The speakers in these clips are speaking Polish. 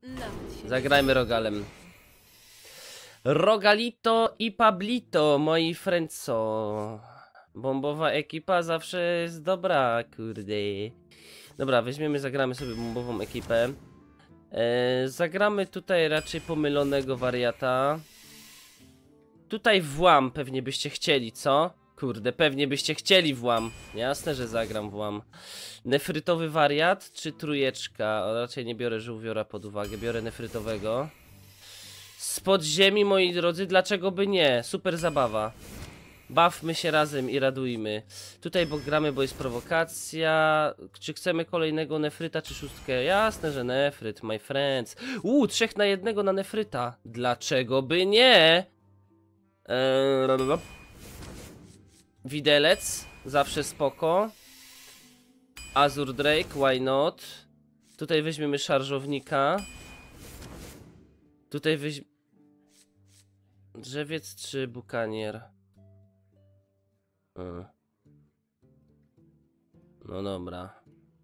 Nawet się Zagrajmy Rogalem. Rogalito i Pablito, moi friendso. Bombowa ekipa zawsze jest dobra, kurde. Dobra, weźmiemy, zagramy sobie bombową ekipę. Zagramy tutaj raczej pomylonego wariata. Tutaj włam pewnie byście chcieli, co? Kurde, pewnie byście chcieli włam. Jasne, że zagram włam. Nefrytowy wariat czy trójeczka? O, raczej nie biorę żółwiora pod uwagę, biorę nefrytowego. Z podziemi, moi drodzy, dlaczego by nie? Super zabawa. Bawmy się razem i radujmy. Tutaj bo gramy, bo jest prowokacja. Czy chcemy kolejnego nefryta, czy szóstkę? Jasne, że nefryt, my friends. 3 na 1 na nefryta. Dlaczego by nie? Widelec, zawsze spoko. Azur Drake, why not? Tutaj weźmiemy szarżownika. Tutaj weźmiemy... Drzewiec czy bukanier? No dobra.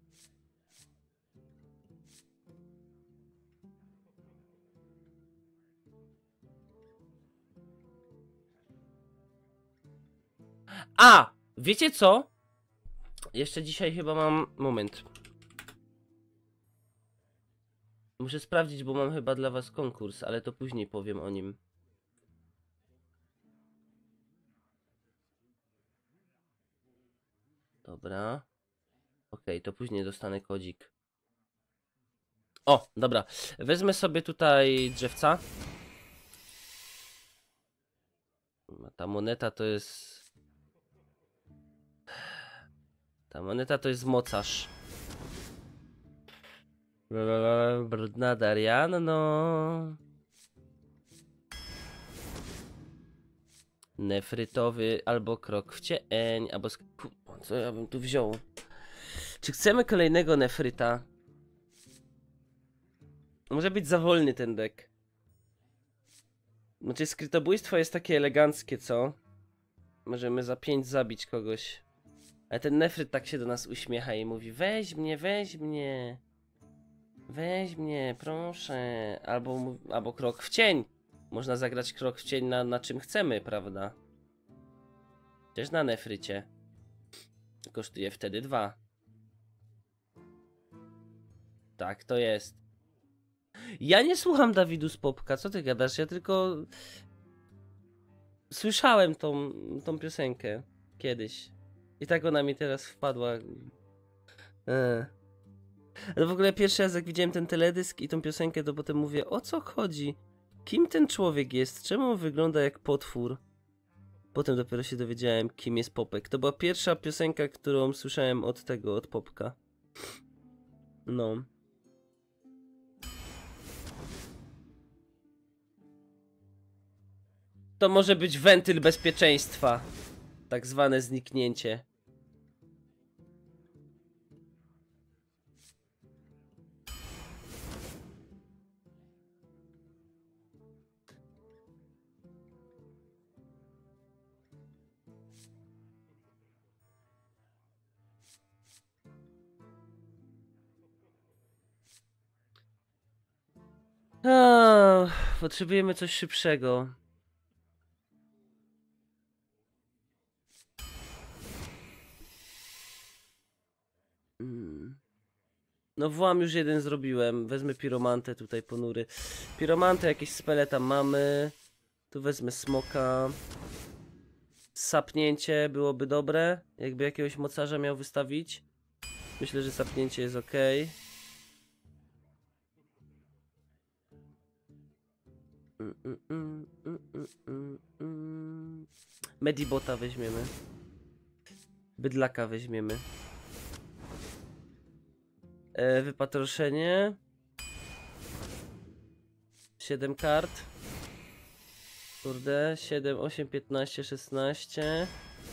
A! Wiecie co? Jeszcze dzisiaj chyba mam... Moment. Muszę sprawdzić, bo mam chyba dla was konkurs, ale to później powiem o nim. Dobra. Okej, to później dostanę kodzik. O, dobra. Wezmę sobie tutaj drzewca. Ta moneta to jest... Ta moneta to jest mocarz. Brudna Darianno. Nefrytowy albo krok w cień, albo... Co ja bym tu wziął? Czy chcemy kolejnego nefryta? Może być za wolny ten deck. Znaczy skrytobójstwo jest takie eleganckie, co? Możemy za 5 zabić kogoś. Ale ten nefryt tak się do nas uśmiecha i mówi: weź mnie, weź mnie. Weź mnie, proszę. Albo krok w cień. Można zagrać krok w cień na czym chcemy, prawda? Też na nefrycie. Kosztuje wtedy 2. Tak to jest. Ja nie słucham Dawidus Popka, co ty gadasz? Ja tylko... Słyszałem tą piosenkę kiedyś. I tak ona mi teraz wpadła. Ale w ogóle pierwszy raz jak widziałem ten teledysk i tą piosenkę, to potem mówię: o co chodzi? Kim ten człowiek jest? Czemu on wygląda jak potwór? Potem dopiero się dowiedziałem, kim jest Popek. To była pierwsza piosenka, którą słyszałem od Popka. No. To może być wentyl bezpieczeństwa. Tak zwane zniknięcie. Potrzebujemy coś szybszego. No włam już jeden zrobiłem. Wezmę piromantę tutaj ponury. Piromantę, jakieś spele tam mamy. Tu wezmę smoka. Sapnięcie byłoby dobre. Jakby jakiegoś mocarza miał wystawić. Myślę, że sapnięcie jest ok. Medibota weźmiemy. Bydlaka weźmiemy. Wypatroszenie. 7 kart. Kurde, 7, 8, 15, 16.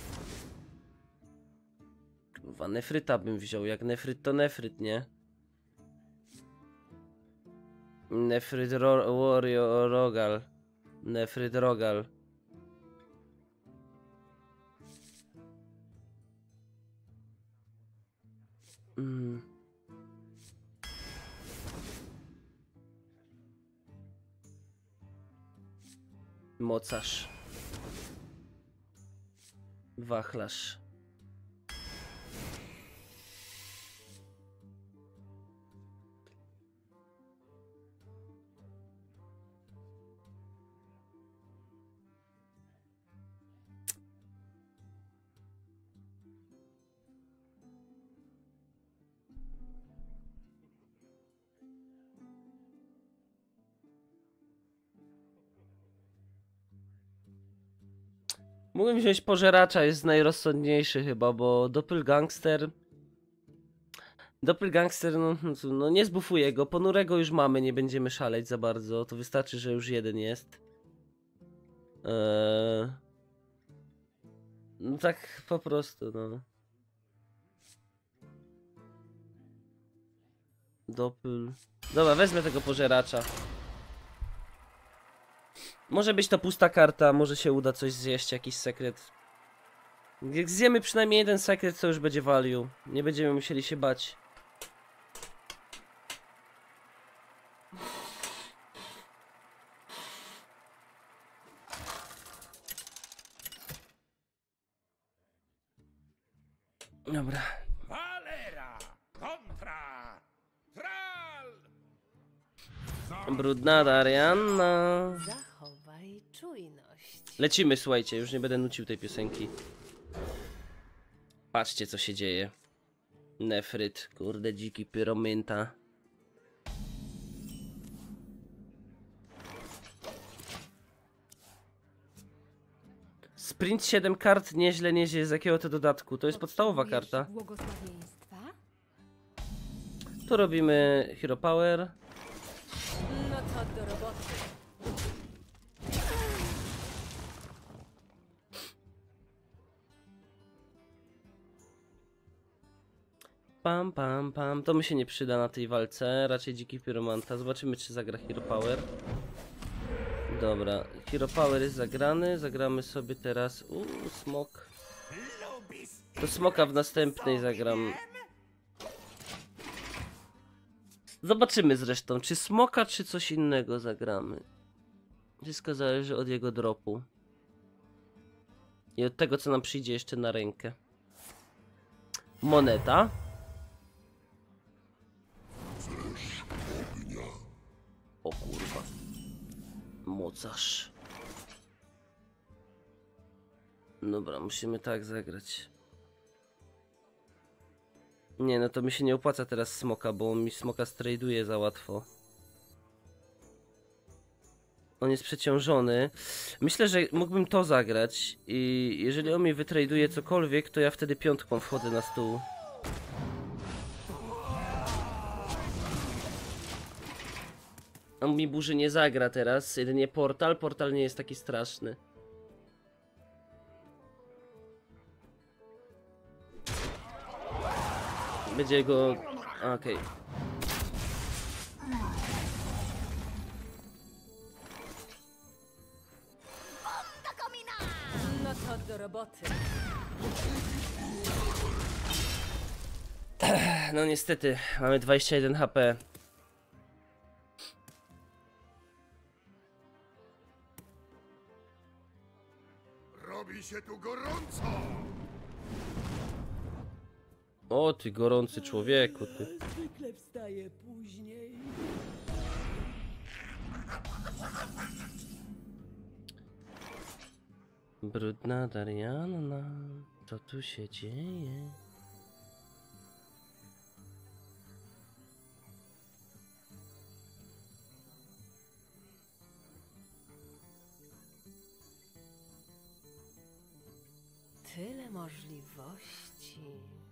Kurwa, nefryta bym wziął. Jak nefryt to nefryt, nie? Nefryt Warrior Rogal. Nefryt Rogal. Mocarz. Wachlarz. Mógłbym wziąć pożeracza, jest najrozsądniejszy chyba, bo Doppelgangster... Doppelgangster, no nie zbufuję go, ponurego już mamy, nie będziemy szaleć za bardzo, to wystarczy, że już jeden jest. No tak po prostu, no. Doppel... Dobra, wezmę tego pożeracza. Może być to pusta karta, może się uda coś zjeść, jakiś sekret. Jak zjemy przynajmniej jeden sekret, to już będzie value. Nie będziemy musieli się bać. Dobra. Valera kontra Thrall. Brudna Darianna. Zachowaj czujność. Lecimy, słuchajcie, już nie będę nucił tej piosenki. Patrzcie, co się dzieje. Nefryt, kurde, dziki pyromynta. Sprint 7 kart, nieźle, nieźle. Z jakiego to dodatku? To jest podstawowa karta. Błogosławieństwa? Tu robimy Hero Power. No to do roboty. Pam, pam, pam. To mi się nie przyda na tej walce. Raczej dziki pyromanta. Zobaczymy, czy zagra Hero Power. Dobra, Hero Power jest zagrany. Zagramy sobie teraz. Smok. To smoka w następnej zagram. Zobaczymy zresztą, czy smoka, czy coś innego zagramy. Wszystko zależy od jego dropu. I od tego, co nam przyjdzie jeszcze na rękę. Moneta. O kurwa. Mocarz. Dobra, musimy tak zagrać. Nie, no to mi się nie opłaca teraz smoka, bo on mi smoka straduje za łatwo. On jest przeciążony. Myślę, że mógłbym to zagrać i jeżeli on mi wytraduje cokolwiek, to ja wtedy piątką wchodzę na stół. On mi burzy nie zagra teraz, jedynie portal. Portal nie jest taki straszny. Będzie go... Okej. No to do roboty. No niestety, mamy 21 HP. Robi się tu gorąco. O ty gorący człowieku, ty. Zwykle wstaję później. Brudna Darianna, co tu się dzieje? Tyle możliwości.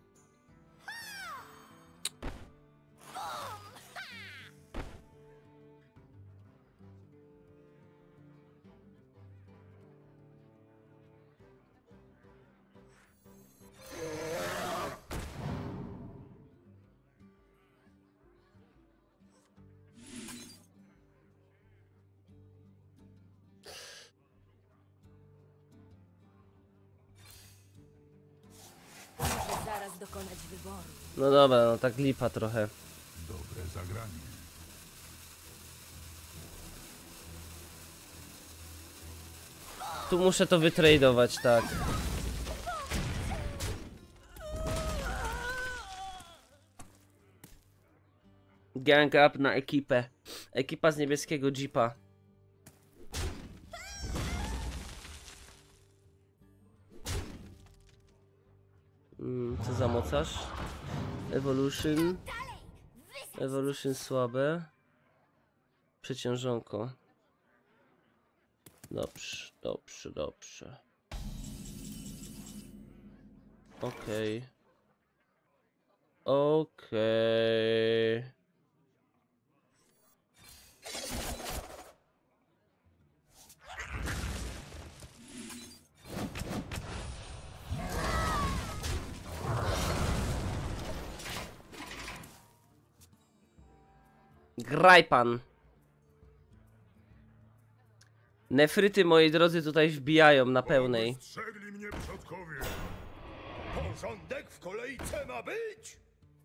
Muszę zaraz dokonać wyboru. No dobra, no tak lipa trochę. Dobre zagranie. Tu muszę to wytradować, tak. Gang up na ekipę. Ekipa z niebieskiego jeepa. Co za mocarz? Evolution. Evolution słabe. Przeciążonko. Dobrze, dobrze, dobrze. Okej. Okej. Graj pan. Nefryty, moi drodzy, tutaj wbijają na pełnej. Strzegli mnie przodkowie. Porządek w kolejce ma być.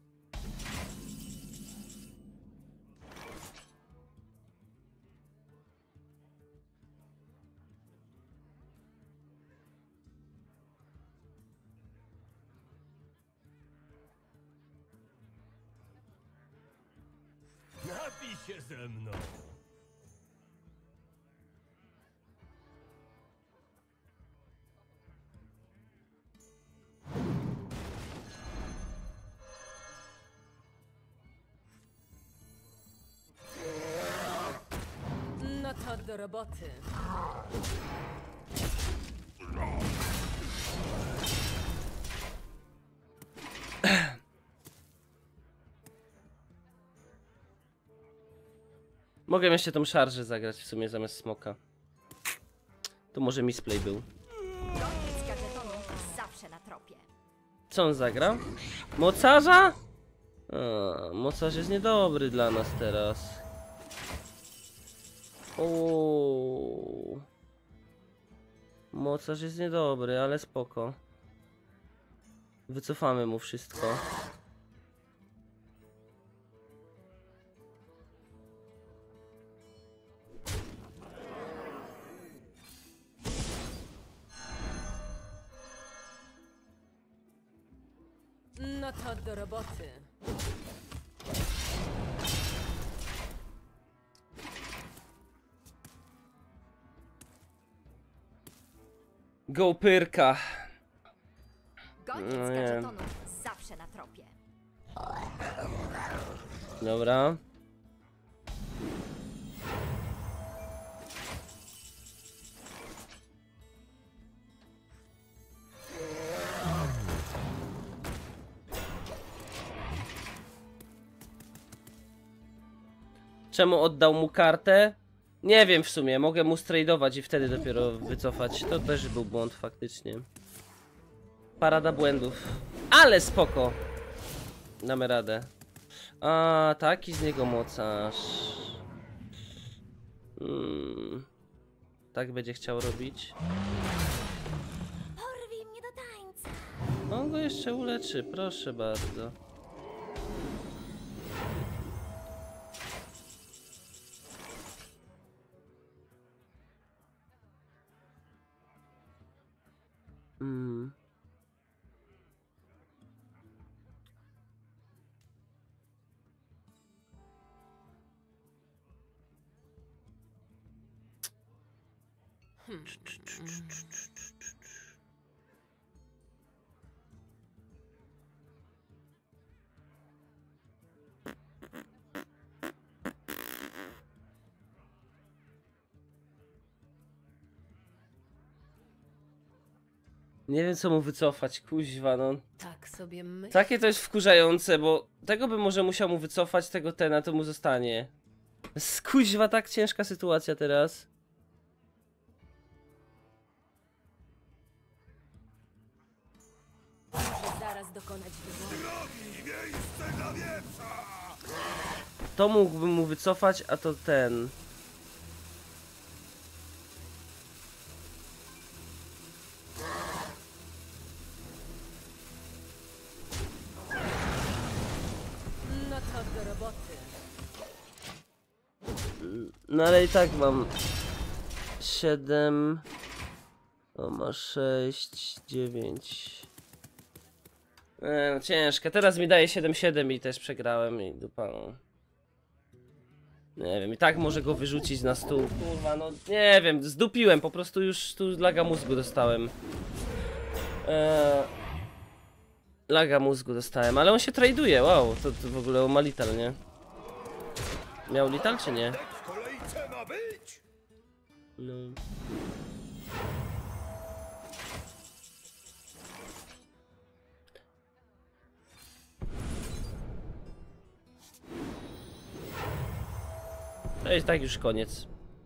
Napij się ze mną. No to do roboty. Mogę jeszcze tą szarżę zagrać w sumie zamiast smoka. To może misplay był. Gothic gadżetonu zawsze na tropie. Co on zagra? Mocarza? A, mocarz jest niedobry dla nas teraz. Ooo. Mocarz jest niedobry, ale spoko. Wycofamy mu wszystko. No to do roboty. Go Pyrka. Gothic No z nie. gadżetonu zawsze na tropie. Dobra. Czemu oddał mu kartę? Nie wiem w sumie, mogę mu stradować i wtedy dopiero wycofać. To też był błąd faktycznie. Parada błędów. Ale spoko. Damy radę. A, taki z niego mocarz. Tak będzie chciał robić. Porwij mnie do tańca. On go jeszcze uleczy, proszę bardzo. Nie wiem co mu wycofać, kuźwa no. Tak sobie myślę. Takie to jest wkurzające, bo tego by może musiał mu wycofać, tego tena to mu zostanie. Kuźwa, tak ciężka sytuacja teraz. Muszę zaraz dokonać wyboru. Miejsce dla wieprza. To mógłbym mu wycofać, a to ten. No to do roboty. No ale i tak mam 7. O, ma 6, 9. No, ciężka. Teraz mi daje 7-7 i też przegrałem i dupa, no. Nie wiem, i tak może go wyrzucić na stół. Kurwa, no nie wiem, zdupiłem, po prostu już tu laga mózgu dostałem. Laga mózgu dostałem, ale on się traduje, wow, to w ogóle on ma lital, nie? Miał lital czy nie? Dek w kolejce ma być! No. To jest tak już koniec.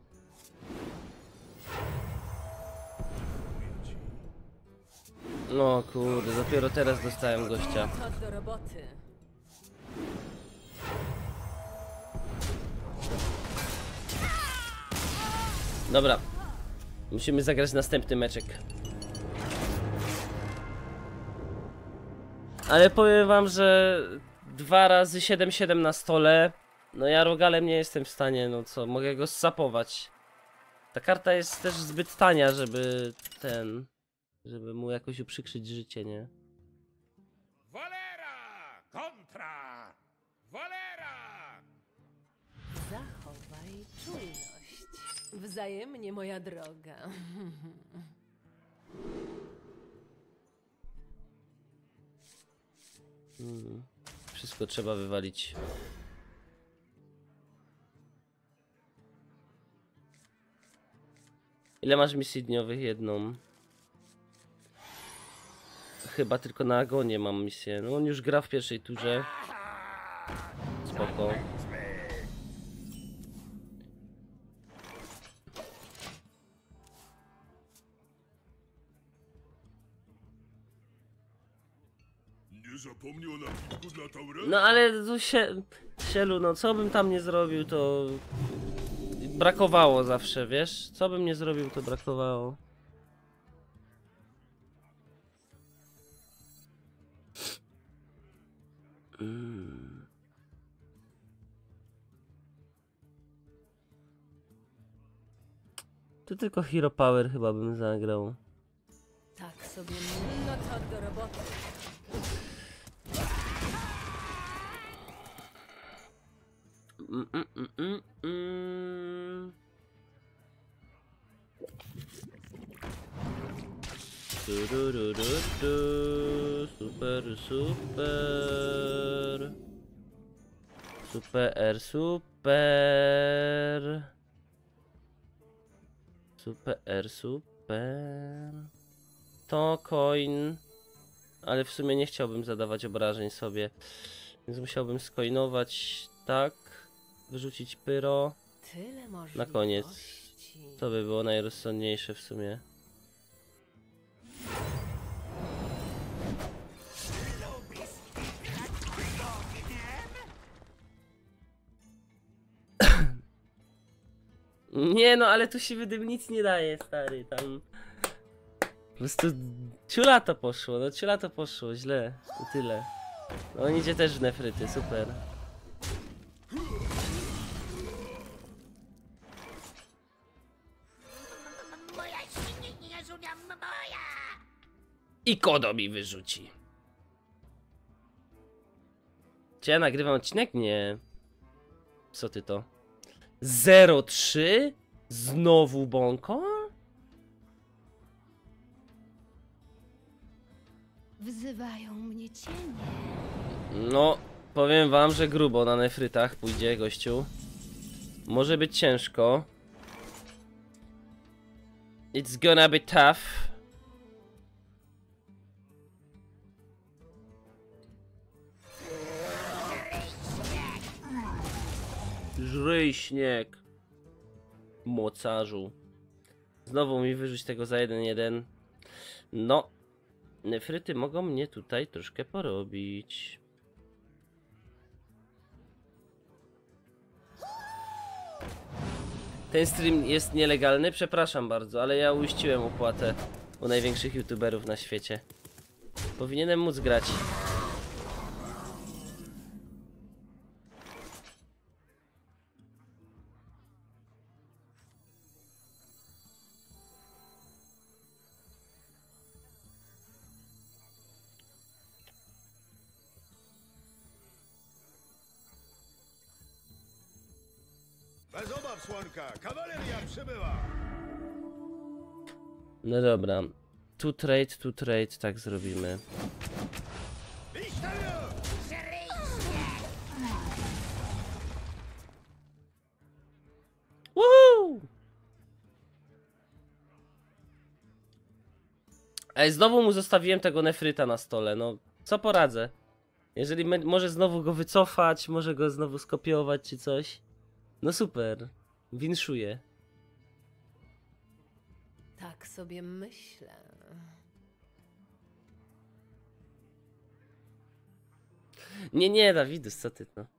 No kurde, dopiero teraz dostałem gościa. No to do roboty. Dobra. Musimy zagrać następny meczek. Ale powiem wam, że 2 razy 7-7 na stole. No ja rogalem nie jestem w stanie, no co, mogę go zsapować. Ta karta jest też zbyt tania, żeby mu jakoś uprzykrzyć życie, nie? Valera! Kontra! Valera! Zachowaj czujność. Wzajemnie, moja droga. Wszystko trzeba wywalić. Ile masz misji dniowych? Jedną. Chyba tylko na Agonie mam misję. No on już gra w pierwszej turze. Spoko. Nie zapomnij o napitku dla Taurena. No ale to Sielu, no co bym tam nie zrobił, to brakowało zawsze, wiesz? Co bym nie zrobił, to brakowało. To tylko Hero Power chyba bym zagrał. Tak sobie no to do roboty. Super, super. Super, super. Super, super. To coin. Ale w sumie nie chciałbym zadawać obrażeń sobie. Więc musiałbym skoinować tak. Wyrzucić pyro. Tyle Na koniec. możliwości. To by było najrozsądniejsze w sumie. Nie no, ale tu się wydym nic nie daje, stary, tam... Po prostu ciula to poszło, no ciula to poszło, źle, i tyle. No on idzie też w nefryty, super. I kodo mi wyrzuci. Czy ja nagrywam odcinek? Nie. Co ty to? 0-3? Znowu bąko? Wzywają mnie cienie. No, powiem wam, że grubo na nefrytach pójdzie, gościu. Może być ciężko. It's gonna be tough. Żryj śnieg. Mocarzu. Znowu mi wyrzuć tego za 1-1. No. Nefryty mogą mnie tutaj troszkę porobić. Ten stream jest nielegalny? Przepraszam bardzo, ale ja uiściłem opłatę u największych youtuberów na świecie. Powinienem móc grać. Bez obaw, Słonka, kawaleria przybyła! No dobra. Tu trade, tak zrobimy. Iść tam! Woohoo! Ej, znowu mu zostawiłem tego nefryta na stole, no co poradzę? Jeżeli może znowu go wycofać, może go znowu skopiować czy coś. No super, winszuję. Tak sobie myślę. Nie, Dawidus, co ty no?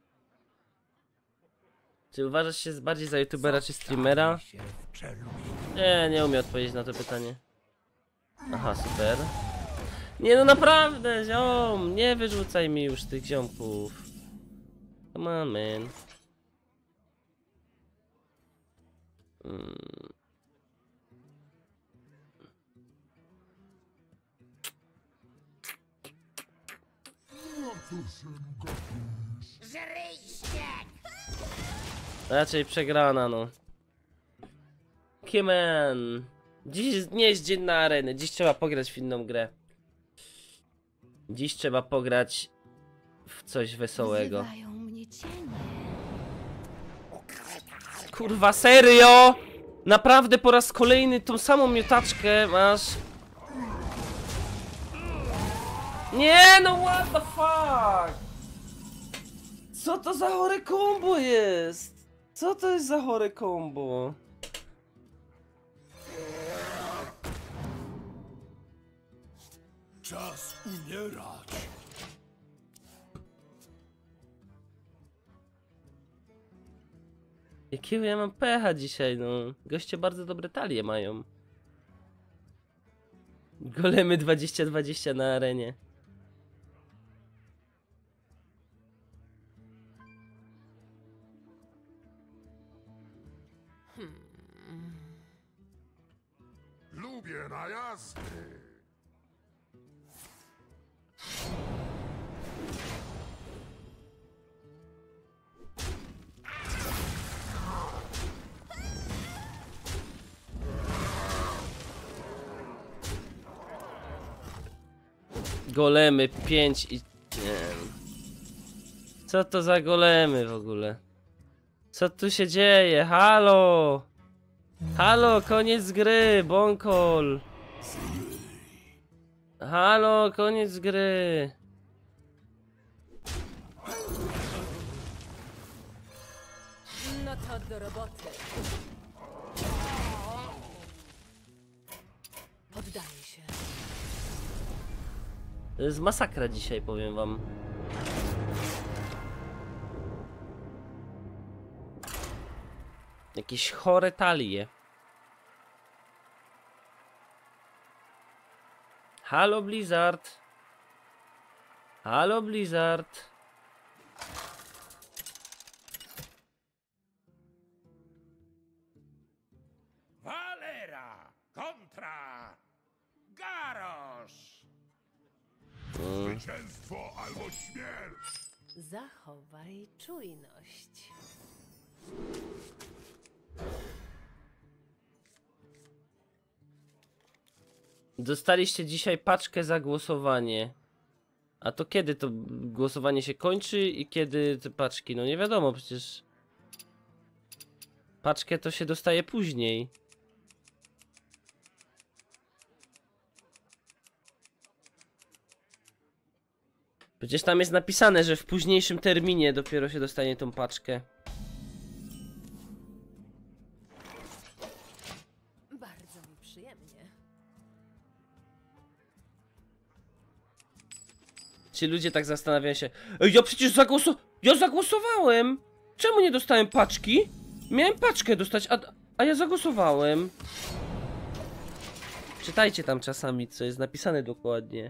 Czy uważasz się bardziej za youtubera czy streamera? Nie umiem odpowiedzieć na to pytanie. Aha, super. Nie no naprawdę, ziom, nie wyrzucaj mi już tych ziomków. Come on, man. Raczej przegrana, no. Come on. Dziś nie jest dzień na arenę, dziś trzeba pograć w inną grę. Dziś trzeba pograć w coś wesołego. Wzywają mnie cienie. Kurwa, serio? Naprawdę po raz kolejny tą samą miotaczkę masz? Nie no, what the fuck? Co to za chore combo jest? Co to jest za chore combo? Czas umierać! Jakiego ja mam pecha dzisiaj, no. Goście bardzo dobre talie mają. Golemy 2020 na arenie. Lubię najazdy! Golemy 5 i... Nie wiem. Co to za golemy w ogóle? Co tu się dzieje? Halo! Halo, koniec gry, Bonkol! Halo, koniec gry! No to do roboty. Poddaję się. To jest masakra dzisiaj, powiem wam. Jakieś chore talie. Halo Blizzard. Halo Blizzard. Valera kontra Garrosh. Zwycięstwo albo śmierć! Zachowaj czujność. Dostaliście dzisiaj paczkę za głosowanie. A to kiedy to głosowanie się kończy i kiedy te paczki? No nie wiadomo przecież. Paczkę to się dostaje później. Przecież tam jest napisane, że w późniejszym terminie dopiero się dostanie tą paczkę. Bardzo mi przyjemnie. Ci ludzie tak zastanawiają się. Ej, ja przecież zagłosowałem! Czemu nie dostałem paczki? Miałem paczkę dostać, a ja zagłosowałem. Czytajcie tam czasami, co jest napisane dokładnie.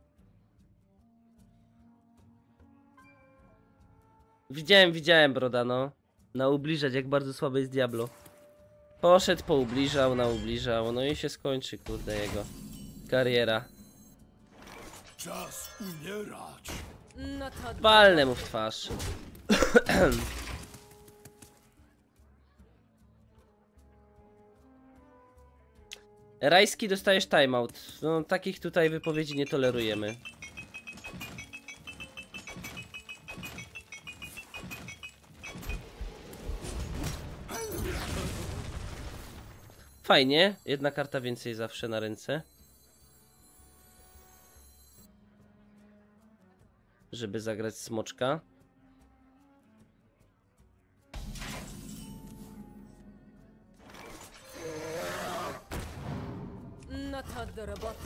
Widziałem, broda, no. Na ubliżać, jak bardzo słabe jest Diablo. Poszedł, poubliżał, naubliżał, no i się skończy, kurde, jego kariera. Czas umierać! No to do Walnę mu w twarz. Rajski, dostajesz timeout. No, takich tutaj wypowiedzi nie tolerujemy. Fajnie, jedna karta więcej zawsze na ręce. Żeby zagrać smoczka. No to do roboty.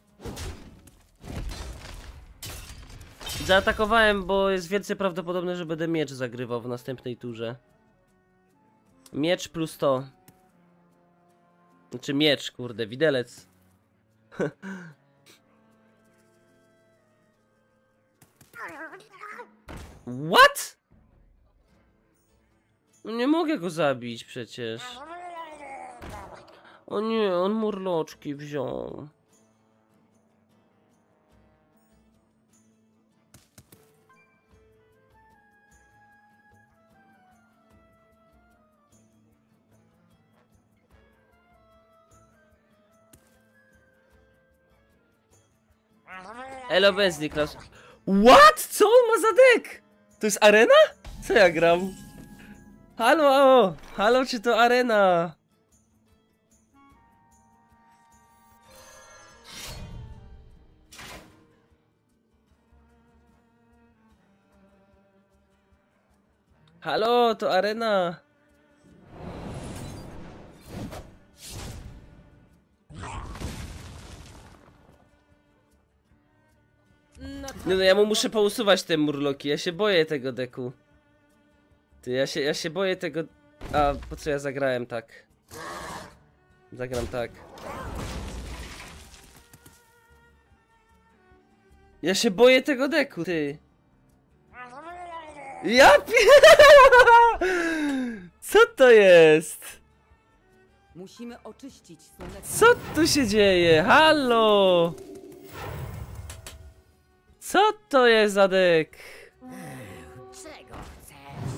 Zaatakowałem, bo jest więcej prawdopodobne, że będę miecz zagrywał w następnej turze. Miecz plus to. Znaczy miecz, kurde, widelec. What? No nie mogę go zabić przecież. O nie, on murloczki wziął. Elo bez Niklas. What? Co on ma za deck? To jest arena? Co ja gram? Halo, halo, czy to arena? Halo, to arena. No to Nie no, ja mu muszę pousuwać te murloki, ja się boję tego deku. Ty, ja się boję tego... A, po co ja zagrałem tak? Zagram tak. Ja się boję tego deku, ty. Ja Co to jest? musimy oczyścić słoneczne. Co tu się dzieje? Halo! Co to jest za dek? Czego chcesz?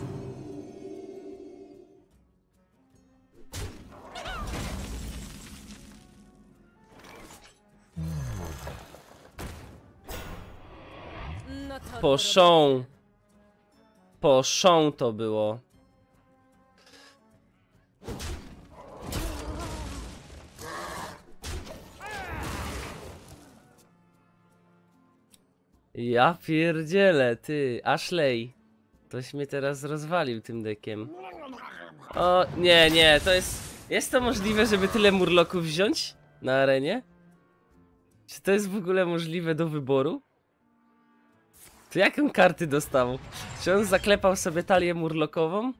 No to do Poszą. Poszą to było. Ja pierdzielę, ty, Ashley. Ktoś mnie teraz rozwalił tym dekiem. O, nie, nie, to jest... Jest to możliwe, żeby tyle murloków wziąć na arenie? Czy to jest w ogóle możliwe do wyboru? To jaką karty dostał? Czy on zaklepał sobie talię murlokową?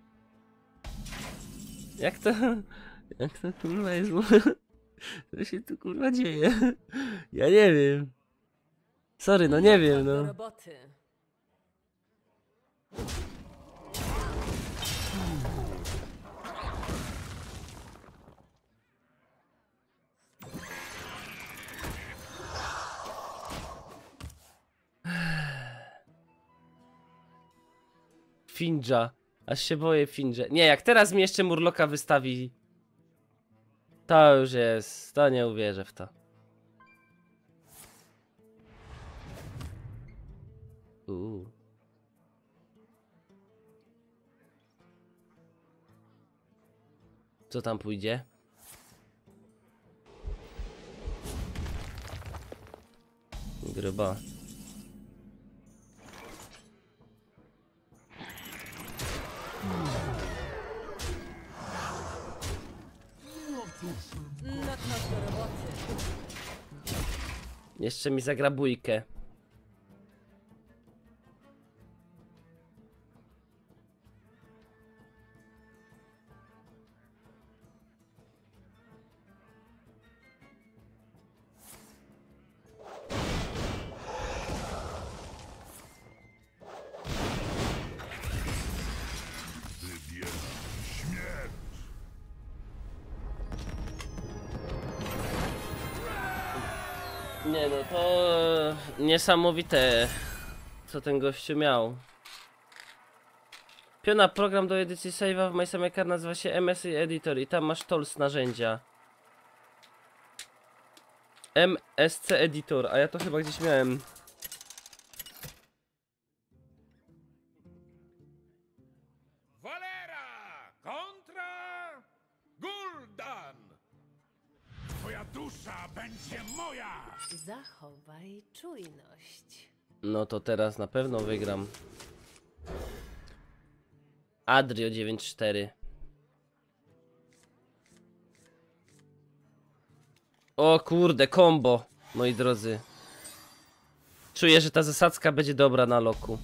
Jak to... Jak to kurwa jest... Co się tu kurwa dzieje? Ja nie wiem. Sorry, no nie wiem, do no. roboty. Finja. Aż się boję Finja. Nie, jak teraz mi jeszcze murloka wystawi... To już jest... To nie uwierzę w to. Co tam pójdzie? Gruba. No to do roboty. Jeszcze mi zagra bójkę. Nie no, to niesamowite, co ten gościu miał. Piona, program do edycji save'a w MySameCar nazywa się MSI Editor i tam masz tools narzędzia. MSC Editor, a ja to chyba gdzieś miałem. Valera kontra Gul'dan. Twoja dusza będzie moja. Zachowaj czujność. No to teraz na pewno wygram. Adrio 9-4. O kurde, combo, moi drodzy. Czuję, że ta zasadzka będzie dobra na loku.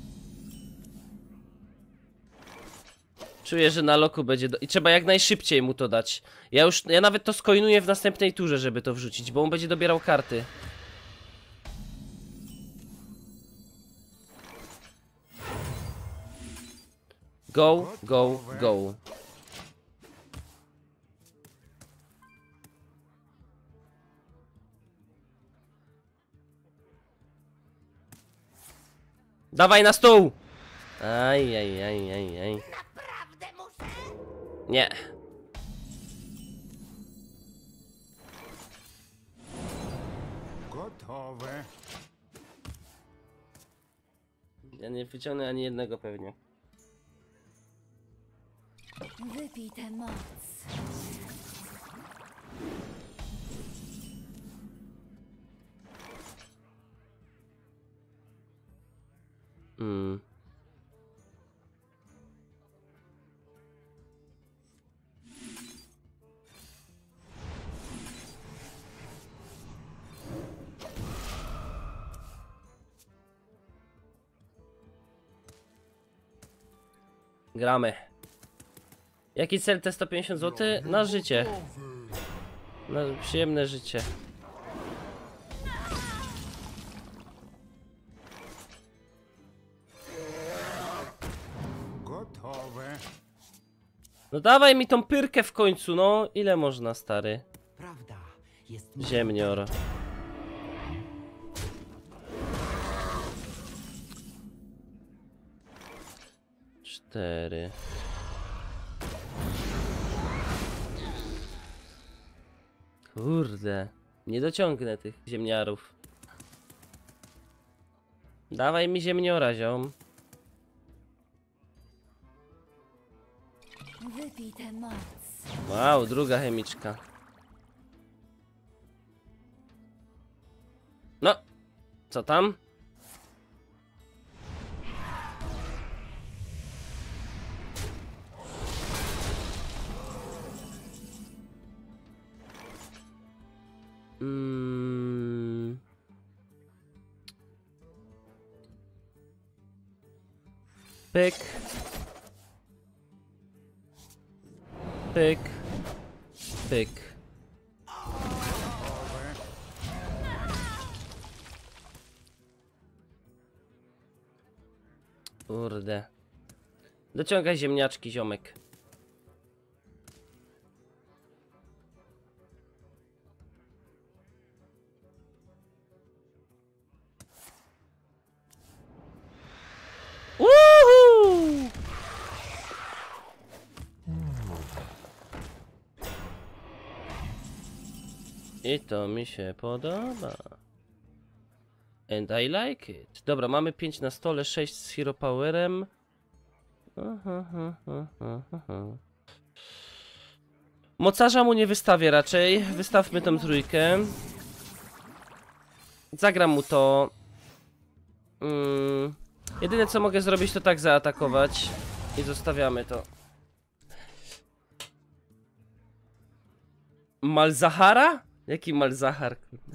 Czuję, że na loku będzie i trzeba jak najszybciej mu to dać. Ja nawet to skoinuję w następnej turze, żeby to wrzucić, bo on będzie dobierał karty. Go, go, go. Dawaj na stół! Aj. Naprawdę muszę? Nie. Gotowe. Ja nie wyciągnę ani jednego pewnie. Wypij tę moc. Mm. Gramy. Jaki cel te 150 zł? Na życie. Na przyjemne życie. Gotowe. No dawaj mi tą pyrkę w końcu, no. Ile można, stary? Prawda jest Ziemnior. Cztery. Kurde. Nie dociągnę tych ziemniarów. Dawaj mi ziemniora, ziom. Wypij tę moc. Wow, druga chemiczka. No. Co tam? Pyk. Pyk. Pyk. Kurde. Dociągaj ziemniaczki, ziomek. Woohoo! I to mi się podoba. And I like it. Dobra, mamy 5 na stole, 6 z Hero Powerem. Mocarza mu nie wystawię raczej. Wystawmy tą trójkę. Zagram mu to. Jedyne co mogę zrobić to tak zaatakować. I zostawiamy to. Malzahara? Jaki Malzahar?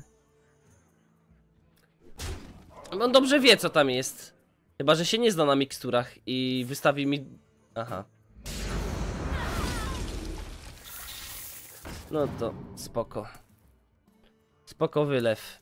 On dobrze wie co tam jest. Chyba, że się nie zna na miksturach i wystawi mi... Aha. No to spoko. Spoko wylew.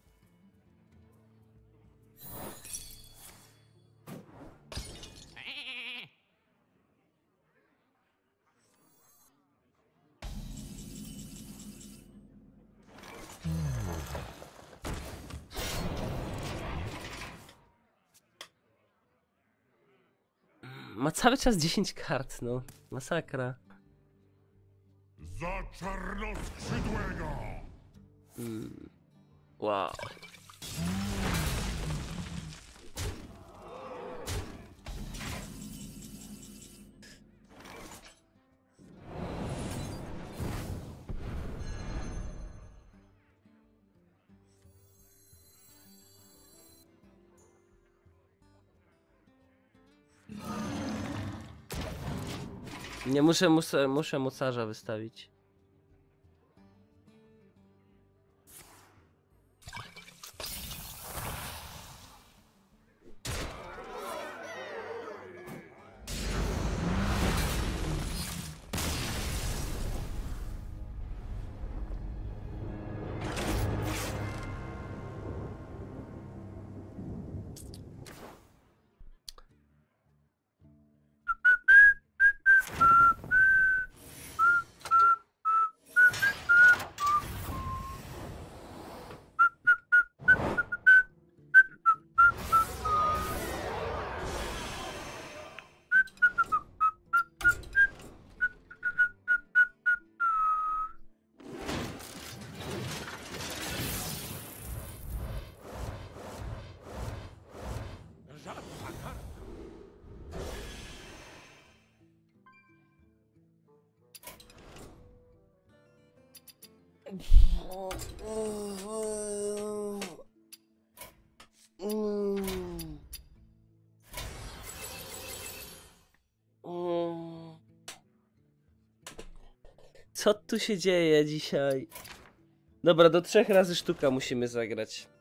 Ma cały czas 10 kart, no. Masakra. Za czarnoskrzydłego. Wow. Nie muszę mocarza wystawić. Żadna karta. Co tu się dzieje dzisiaj? Dobra, do 3 razy sztuka musimy zagrać.